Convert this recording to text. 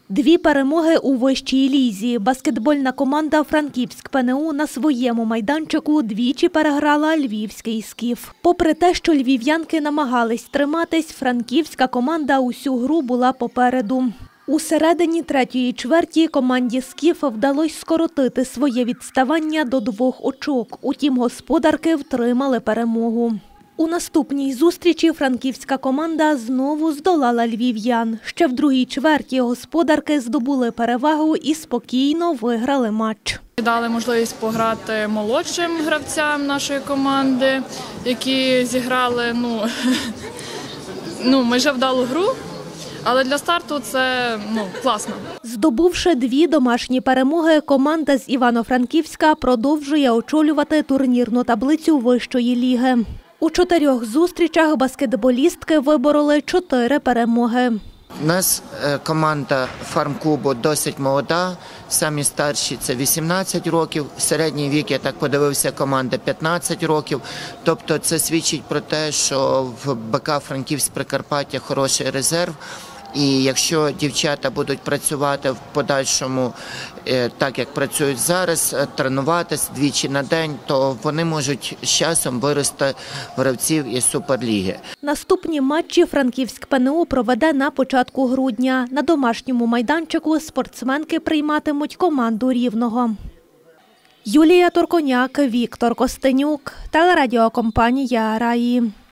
Дві перемоги у вищій лізі. Баскетбольна команда «Франківськ ПНУ» на своєму майданчику двічі переграла львівський «Скіф». Попри те, що львів'янки намагались триматись, франківська команда усю гру була попереду. У середині третьої чверті команді «Скіф» вдалося скоротити своє відставання до 2 очок. Утім, господарки втримали перемогу. У наступній зустрічі франківська команда знову здолала львів'ян. Ще в другій чверті господарки здобули перевагу і спокійно виграли матч. Дали можливість пограти молодшим гравцям нашої команди, які зіграли майже вдалу гру. Але для старту це класно. Здобувши 2 домашні перемоги, команда з Івано-Франківська продовжує очолювати турнірну таблицю вищої ліги. У 4 зустрічах баскетболістки вибороли 4 перемоги. У нас команда фармклубу досить молода, самі старші – це 18 років, середній вік, я так подивився, команда 15 років. Тобто це свідчить про те, що в БК «Франківськ Прикарпаття» хороший резерв. І якщо дівчата будуть працювати в подальшому так, як працюють зараз, тренуватись двічі на день, то вони можуть з часом вирости гравців із Суперліги. Наступні матчі «Франківськ ПНУ» проведе на початку грудня. На домашньому майданчику спортсменки прийматимуть команду Рівного. Юлія Турконяк, Віктор Костенюк, телерадіокомпанія «Раї».